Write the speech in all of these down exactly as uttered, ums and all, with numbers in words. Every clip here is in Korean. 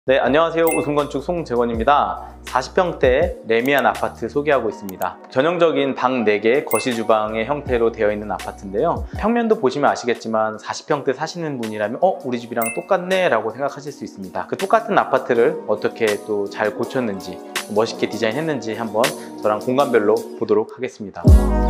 네, 안녕하세요. 웃음건축 송재건입니다. 사십 평대 레미안 아파트 소개하고 있습니다. 전형적인 방 네 개, 거실 주방의 형태로 되어 있는 아파트인데요. 평면도 보시면 아시겠지만 사십 평대 사시는 분이라면 어? 우리 집이랑 똑같네? 라고 생각하실 수 있습니다. 그 똑같은 아파트를 어떻게 또 잘 고쳤는지, 멋있게 디자인했는지 한번 저랑 공간별로 보도록 하겠습니다.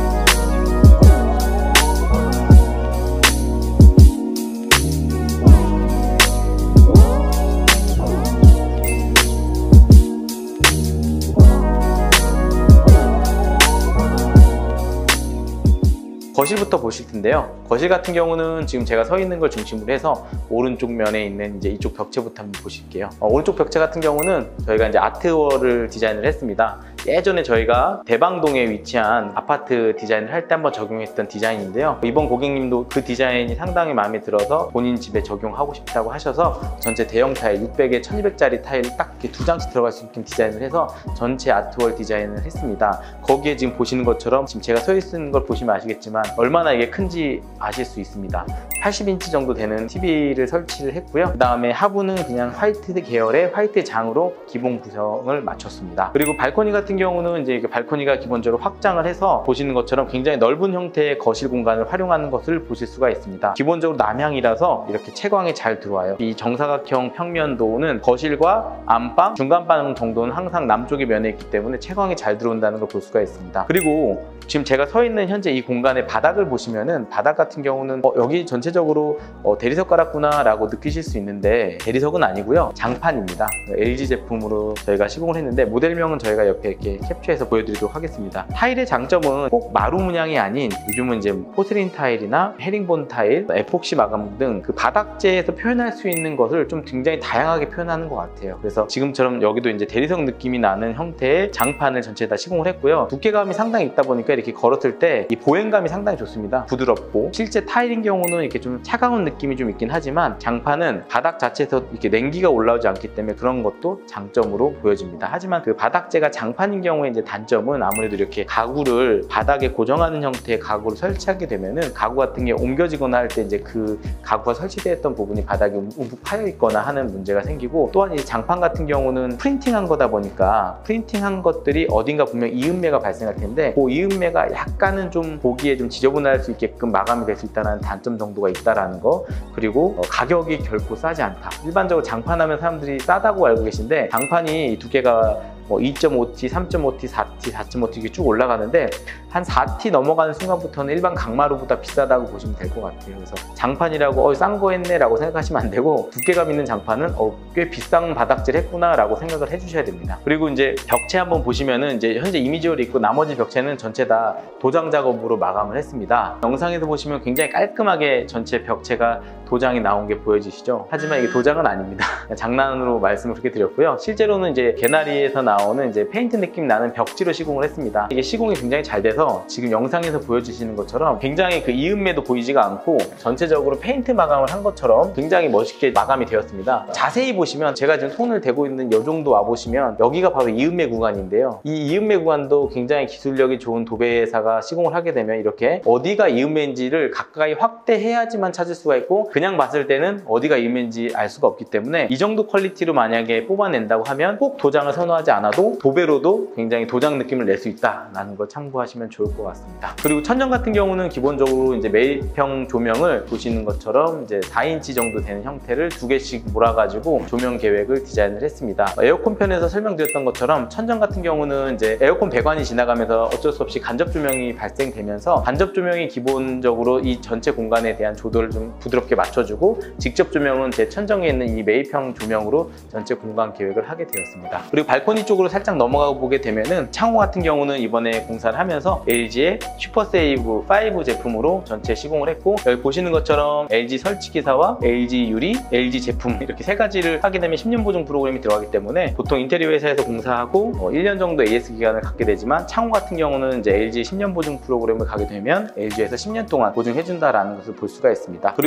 거실부터 보실 텐데요. 거실 같은 경우는 지금 제가 서 있는 걸 중심으로 해서 오른쪽 면에 있는 이제 이쪽 벽체부터 한번 보실게요. 어, 오른쪽 벽체 같은 경우는 저희가 이제 아트월을 디자인을 했습니다. 예전에 저희가 대방동에 위치한 아파트 디자인을 할 때 한번 적용했던 디자인인데요. 이번 고객님도 그 디자인이 상당히 마음에 들어서 본인 집에 적용하고 싶다고 하셔서 전체 대형 타일 육백에 천이백짜리 타일을 딱 이렇게 두 장씩 들어갈 수 있게 디자인을 해서 전체 아트월 디자인을 했습니다. 거기에 지금 보시는 것처럼 지금 제가 서 있는 걸 보시면 아시겠지만 얼마나 이게 큰지 아실 수 있습니다. 팔십 인치 정도 되는 티비를 설치를 했고요. 그 다음에 하부는 그냥 화이트 계열의 화이트 장으로 기본 구성을 마쳤습니다. 그리고 발코니 같은 경우는 이제 발코니가 기본적으로 확장을 해서 보시는 것처럼 굉장히 넓은 형태의 거실 공간을 활용하는 것을 보실 수가 있습니다. 기본적으로 남향이라서 이렇게 채광이 잘 들어와요. 이 정사각형 평면도는 거실과 안방, 중간방 정도는 항상 남쪽의 면에 있기 때문에 채광이 잘 들어온다는 걸 볼 수가 있습니다. 그리고 지금 제가 서 있는 현재 이 공간의 바닥을 보시면은 바닥 같은 경우는 어, 여기 전체적으로 어, 대리석 깔았구나 라고 느끼실 수 있는데 대리석은 아니고요, 장판입니다. 엘지 제품으로 저희가 시공을 했는데 모델명은 저희가 옆에 이렇게 캡처해서 보여드리도록 하겠습니다. 타일의 장점은 꼭 마루 문양이 아닌 요즘은 이제 포슬린 타일이나 헤링본 타일, 에폭시 마감 등 그 바닥재에서 표현할 수 있는 것을 좀 굉장히 다양하게 표현하는 것 같아요. 그래서 지금처럼 여기도 이제 대리석 느낌이 나는 형태의 장판을 전체 다 시공을 했고요. 두께감이 상당히 있다 보니까 이렇게 걸었을 때 이 보행감이 상당히 좋습니다. 부드럽고, 실제 타일인 경우는 이렇게 좀 차가운 느낌이 좀 있긴 하지만 장판은 바닥 자체에서 이렇게 냉기가 올라오지 않기 때문에 그런 것도 장점으로 보여집니다. 하지만 그 바닥재가 장판인 경우에 이제 단점은 아무래도 이렇게 가구를 바닥에 고정하는 형태의 가구를 설치하게 되면은 가구 같은 게 옮겨지거나 할 때 이제 그 가구가 설치되었던 부분이 바닥에 움푹 파여 있거나 하는 문제가 생기고, 또한 이 장판 같은 경우는 프린팅한 거다 보니까 프린팅한 것들이 어딘가 분명 이음매가 발생할 텐데 그 이음매가 약간은 좀 보기에 좀 지저분할 수 있게끔 마감이 될 수 있다는 단점 정도가 있다라는 거, 그리고 어, 가격이 결코 싸지 않다. 일반적으로 장판하면 사람들이 싸다고 알고 계신데 장판이 두께가 뭐 이 점 오 티, 삼 점 오 티, 사 티, 사 점 오 티 이렇게 쭉 올라가는데 한 사 티 넘어가는 순간부터는 일반 강마루보다 비싸다고 보시면 될 것 같아요. 그래서 장판이라고 어, 싼 거 했네 라고 생각하시면 안 되고, 두께감 있는 장판은 어, 꽤 비싼 바닥재를 했구나 라고 생각을 해주셔야 됩니다. 그리고 이제 벽체 한번 보시면은 이제 현재 이미지홀이 있고 나머지 벽체는 전체 다 도장 작업으로 마감을 했습니다. 영상에서 보시면 굉장히 깔끔하게 전체 벽체가 도장이 나온 게 보여지시죠? 하지만 이게 도장은 아닙니다. 장난으로 말씀을 그렇게 드렸고요. 실제로는 이제 개나리에서 나오는 이제 페인트 느낌 나는 벽지로 시공을 했습니다. 이게 시공이 굉장히 잘 돼서 지금 영상에서 보여주시는 것처럼 굉장히 그 이음매도 보이지가 않고 전체적으로 페인트 마감을 한 것처럼 굉장히 멋있게 마감이 되었습니다. 자세히 보시면 제가 지금 손을 대고 있는 이 정도 와보시면 여기가 바로 이음매 구간인데요. 이 이음매 구간도 굉장히 기술력이 좋은 도배사가 시공을 하게 되면 이렇게 어디가 이음매인지를 가까이 확대해야지만 찾을 수가 있고, 그냥 봤을 때는 어디가 이음매인지 알 수가 없기 때문에 이 정도 퀄리티로 만약에 뽑아낸다고 하면 꼭 도장을 선호하지 않아도 도배로도 굉장히 도장 느낌을 낼 수 있다라는 걸 참고하시면 좋을 것 같습니다. 그리고 천정 같은 경우는 기본적으로 이제 매립형 조명을 보시는 것처럼 이제 사 인치 정도 되는 형태를 두 개씩 몰아가지고 조명 계획을 디자인을 했습니다. 에어컨 편에서 설명드렸던 것처럼 천정 같은 경우는 이제 에어컨 배관이 지나가면서 어쩔 수 없이 간접 조명이 발생되면서 간접 조명이 기본적으로 이 전체 공간에 대한 조도를 좀 부드럽게 맞춰주고, 직접 조명은 제 천정에 있는 이 매립형 조명으로 전체 공간 계획을 하게 되었습니다. 그리고 발코니 쪽으로 살짝 넘어가 보게 되면은 창호 같은 경우는 이번에 공사를 하면서 엘지의 슈퍼세이브 오 제품으로 전체 시공을 했고, 여기 보시는 것처럼 엘지 설치기사와 엘지 유리, 엘지 제품 이렇게 세 가지를 하게 되면 십 년 보증 프로그램이 들어가기 때문에 보통 인테리어 회사에서 공사하고 어, 일 년 정도 에이에스 기간을 갖게 되지만 창호 같은 경우는 이제 엘지 십 년 보증 프로그램을 가게 되면 엘지에서 십 년 동안 보증해준다라는 것을 볼 수가 있습니다. 그리고 이 공간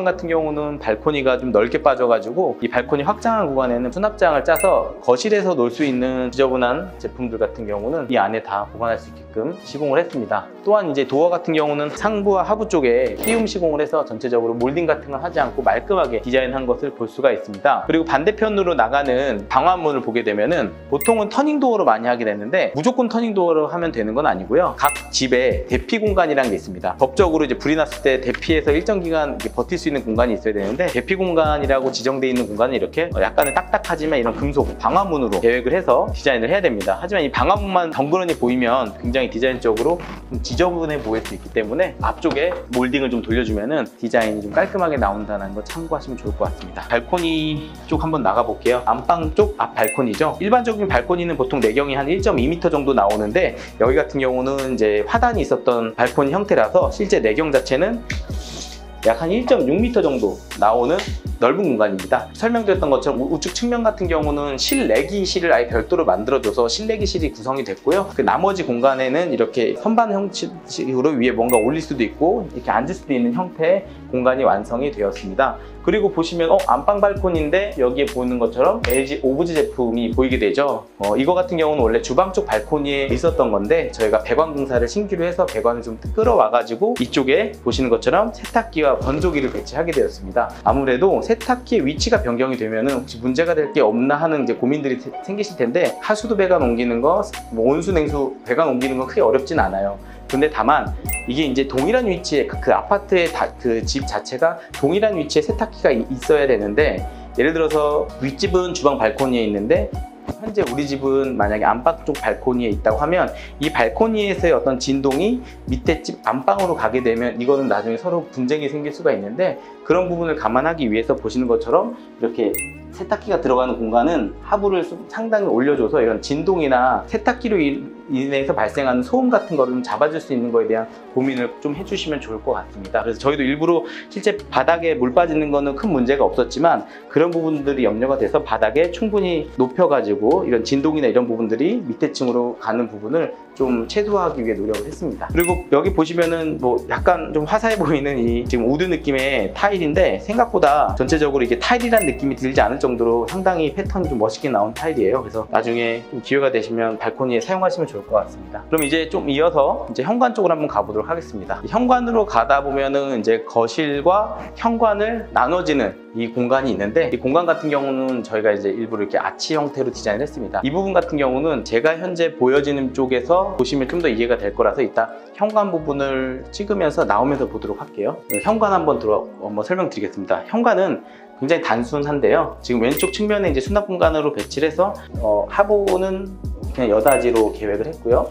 같은 경우는 발코니가 좀 넓게 빠져가지고 이 발코니 확장한 구간에는 수납장을 짜서 거실에서 놓을 수 있는 지저분한 제품들 같은 경우는 이 안에 다 보관할 수 있게끔 시공을 했습니다. 또한 이제 도어 같은 경우는 상부와 하부 쪽에 끼움 시공을 해서 전체적으로 몰딩 같은 걸 하지 않고 말끔하게 디자인한 것을 볼 수가 있습니다. 그리고 반대편으로 나가는 방화문을 보게 되면은 보통은 터닝 도어로 많이 하게 되는데 무조건 터닝 도어로 하면 되는 건 아니고요. 각 집에 대피 공간이라는 게 있습니다. 법적으로 이제 불이 났을 때 대피해서 일정 기간 버틸 수 있는 공간이 있어야 되는데 대피 공간이라고 지정되어 있는 공간은 이렇게 약간은 딱딱하지만 이런 금속 방화문으로 계획을 해서 디자인을 해야 됩니다. 하지만 이 방화문만 덩그러니 보이면 굉장히 디자인적으로 좀 지저분해 보일 수 있기 때문에 앞쪽에 몰딩을 좀 돌려주면은 디자인이 좀 깔끔하게 나온다는 거 참고하시면 좋을 것 같습니다. 발코니 쪽 한번 나가 볼게요. 안방 쪽 앞 발코니죠. 일반적인 발코니는 보통 내경이 한 일 점 이 미터 정도 나오는데 여기 같은 경우는 이제 화단이 있었던 발코니 형태라서 실제 내경 자체는 약 한 일 점 육 미터 정도 나오는 넓은 공간입니다. 설명드렸던 것처럼 우측 측면 같은 경우는 실내기실을 아예 별도로 만들어줘서 실내기실이 구성이 됐고요. 그 나머지 공간에는 이렇게 선반 형식으로 위에 뭔가 올릴 수도 있고 이렇게 앉을 수도 있는 형태의 공간이 완성이 되었습니다. 그리고 보시면 어, 안방 발코니인데 여기에 보이는 것처럼 엘지 오브제 제품이 보이게 되죠. 어, 이거 같은 경우는 원래 주방 쪽 발코니에 있었던 건데 저희가 배관 공사를 신규로 해서 배관을 좀 끌어와가지고 이쪽에 보시는 것처럼 세탁기와 건조기를 배치하게 되었습니다. 아무래도 세탁기의 위치가 변경이 되면 혹시 문제가 될 게 없나 하는 이제 고민들이 생기실 텐데 하수도 배관 옮기는 거, 뭐 온수 냉수 배관 옮기는 건 크게 어렵진 않아요. 근데 다만 이게 이제 동일한 위치에 그 아파트의 그 집 자체가 동일한 위치에 세탁기가 있어야 되는데 예를 들어서 윗집은 주방 발코니에 있는데 현재 우리 집은 만약에 안방 쪽 발코니에 있다고 하면 이 발코니에서의 어떤 진동이 밑에 집 안방으로 가게 되면 이거는 나중에 서로 분쟁이 생길 수가 있는데 그런 부분을 감안하기 위해서 보시는 것처럼 이렇게 세탁기가 들어가는 공간은 하부를 상당히 올려줘서 이런 진동이나 세탁기로 인해서 발생하는 소음 같은 거를 좀 잡아줄 수 있는 거에 대한 고민을 좀 해주시면 좋을 것 같습니다. 그래서 저희도 일부러 실제 바닥에 물 빠지는 거는 큰 문제가 없었지만 그런 부분들이 염려가 돼서 바닥에 충분히 높여가지고 이런 진동이나 이런 부분들이 밑에 층으로 가는 부분을 좀 최소화하기 위해 노력을 했습니다. 그리고 여기 보시면은 뭐 약간 좀 화사해 보이는 이 지금 우드 느낌의 타일인데 생각보다 전체적으로 이게 타일이란 느낌이 들지 않을 정도로 상당히 패턴이 좀 멋있게 나온 타일이에요. 그래서 나중에 좀 기회가 되시면 발코니에 사용하시면 좋을 것 같습니다. 그럼 이제 좀 이어서 이제 현관 쪽으로 한번 가보도록 하겠습니다. 현관으로 가다 보면은 이제 거실과 현관을 나눠지는 이 공간이 있는데 이 공간 같은 경우는 저희가 이제 일부러 이렇게 아치 형태로 디자인을 했습니다. 이 부분 같은 경우는 제가 현재 보여지는 쪽에서 보시면 좀 더 이해가 될 거라서 이따 현관 부분을 찍으면서 나오면서 보도록 할게요. 현관 한번 들어 한번 설명드리겠습니다. 현관은 굉장히 단순한데요. 지금 왼쪽 측면에 이제 수납 공간으로 배치를 해서 어, 하부는 그냥 여닫이로 계획을 했고요.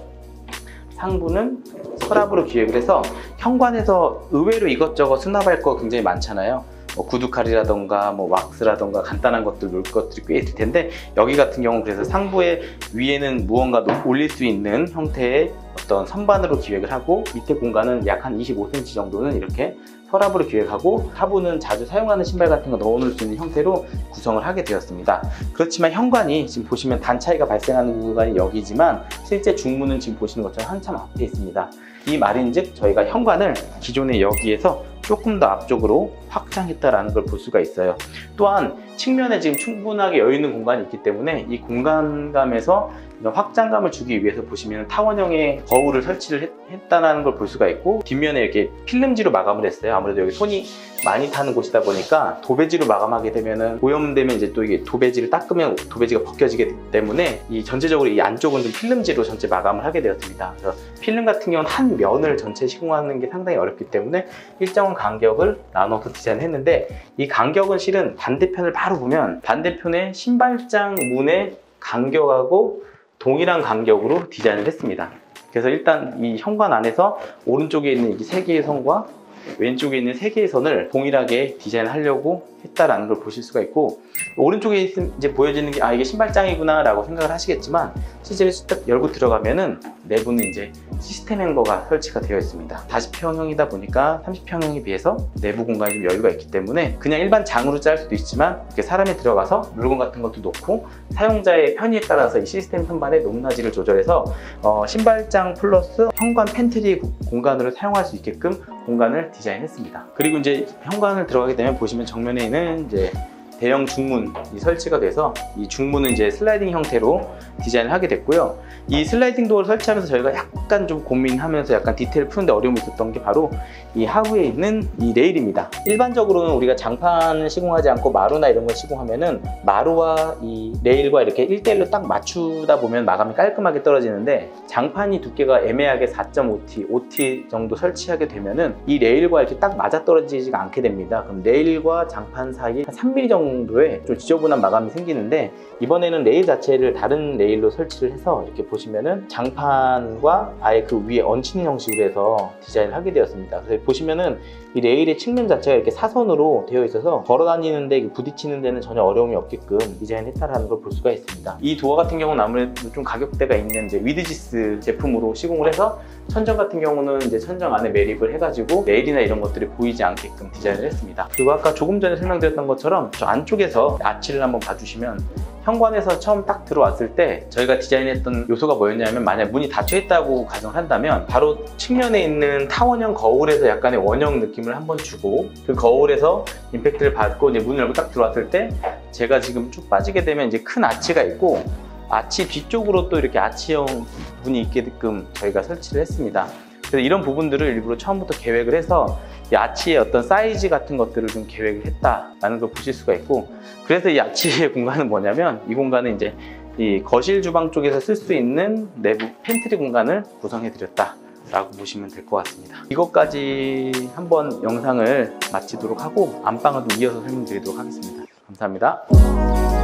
상부는 서랍으로 기획을 해서 현관에서 의외로 이것저것 수납할 거 굉장히 많잖아요. 뭐 구두칼이라던가 뭐 왁스라던가 간단한 것들 놓을 것들이 꽤 있을 텐데 여기 같은 경우는 그래서 상부의 위에는 무언가 올릴 수 있는 형태의 어떤 선반으로 기획을 하고 밑에 공간은 약 한 이십오 센티미터 정도는 이렇게 서랍으로 기획하고 하부는 자주 사용하는 신발 같은 거 넣어놓을 수 있는 형태로 구성을 하게 되었습니다. 그렇지만 현관이 지금 보시면 단 차이가 발생하는 공간이 여기지만 실제 중문은 지금 보시는 것처럼 한참 앞에 있습니다. 이 말인즉 저희가 현관을 기존의 여기에서 조금 더 앞쪽으로 확장했다라는 걸 볼 수가 있어요. 또한 측면에 지금 충분하게 여유 있는 공간이 있기 때문에 이 공간감에서 이런 확장감을 주기 위해서 보시면 타원형의 거울을 설치를 했, 했다는 걸 볼 수가 있고 뒷면에 이렇게 필름지로 마감을 했어요. 아무래도 여기 손이 많이 타는 곳이다 보니까 도배지로 마감하게 되면은 오염되면 이제 또 이게 도배지를 닦으면 도배지가 벗겨지게 되기 때문에 이 전체적으로 이 안쪽은 좀 필름지로 전체 마감을 하게 되었습니다. 그래서 필름 같은 경우는 한 면을 전체 시공하는 게 상당히 어렵기 때문에 일정한 간격을 나눠서 디자인했는데 이 간격은 실은 반대편을 바로 보면 반대편의 신발장 문의 간격하고 동일한 간격으로 디자인을 했습니다. 그래서 일단 이 현관 안에서 오른쪽에 있는 이 세 개의 선과 왼쪽에 있는 세 개의 선을 동일하게 디자인하려고 했다라는 걸 보실 수가 있고 오른쪽에 이제 보여지는 게 아 이게 신발장이구나 라고 생각을 하시겠지만 실제로 딱 열고 들어가면은 내부는 이제 시스템 행거가 설치가 되어 있습니다. 사십 평형이다 보니까 삼십 평형에 비해서 내부 공간이 좀 여유가 있기 때문에 그냥 일반 장으로 짤 수도 있지만 이렇게 사람이 들어가서 물건 같은 것도 놓고 사용자의 편의에 따라서 이 시스템 선반의 높낮이를 조절해서 어, 신발장 플러스 현관 팬트리 공간으로 사용할 수 있게끔 공간을 디자인했습니다. 그리고 이제 현관을 들어가게 되면 보시면 정면에 있는 이제 대형 중문이 설치가 돼서 이 중문은 이제 슬라이딩 형태로 디자인을 하게 됐고요. 이 슬라이딩 도어를 설치하면서 저희가 약간 좀 고민하면서 약간 디테일을 푸는데 어려움이 있었던 게 바로 이 하부에 있는 이 레일입니다. 일반적으로는 우리가 장판을 시공하지 않고 마루나 이런 걸 시공하면은 마루와 이 레일과 이렇게 일 대 일로 딱 맞추다 보면 마감이 깔끔하게 떨어지는데, 장판이 두께가 애매하게 사 점 오 티, 오 티 정도 설치하게 되면은 이 레일과 이렇게 딱 맞아 떨어지지가 않게 됩니다. 그럼 레일과 장판 사이에 한 삼 밀리미터 정도의 좀 지저분한 마감이 생기는데, 이번에는 레일 자체를 다른 레일로 설치를 해서 이렇게 보시면은 장판과 아예 그 위에 얹히는 형식으로 해서 디자인을 하게 되었습니다. 그래서 보시면은 이 레일의 측면 자체가 이렇게 사선으로 되어 있어서 걸어 다니는데 부딪히는 데는 전혀 어려움이 없게끔 디자인했다는 걸 볼 수가 있습니다. 이 도어 같은 경우는 아무래도 좀 가격대가 있는 이제 위드지스 제품으로 시공을 해서, 천정 같은 경우는 이제 천정 안에 매립을 해가지고 레일이나 이런 것들이 보이지 않게끔 디자인을 했습니다. 그리고 아까 조금 전에 설명드렸던 것처럼 저 안쪽에서 아치를 한번 봐주시면, 현관에서 처음 딱 들어왔을 때 저희가 디자인했던 요소가 뭐였냐면, 만약 문이 닫혀 있다고 가정한다면 바로 측면에 있는 타원형 거울에서 약간의 원형 느낌을 한번 주고, 그 거울에서 임팩트를 받고 이제 문을 열고 딱 들어왔을 때 제가 지금 쭉 빠지게 되면 이제 큰 아치가 있고, 아치 뒤쪽으로 또 이렇게 아치형 문이 있게끔 저희가 설치를 했습니다. 그래서 이런 부분들을 일부러 처음부터 계획을 해서 이 아치의 어떤 사이즈 같은 것들을 좀 계획을 했다라는 걸 보실 수가 있고, 그래서 이 아치의 공간은 뭐냐면, 이 공간은 이제 이 거실 주방 쪽에서 쓸 수 있는 내부 팬트리 공간을 구성해 드렸다 라고 보시면 될 것 같습니다. 이것까지 한번 영상을 마치도록 하고 안방을 좀 이어서 설명드리도록 하겠습니다. 감사합니다.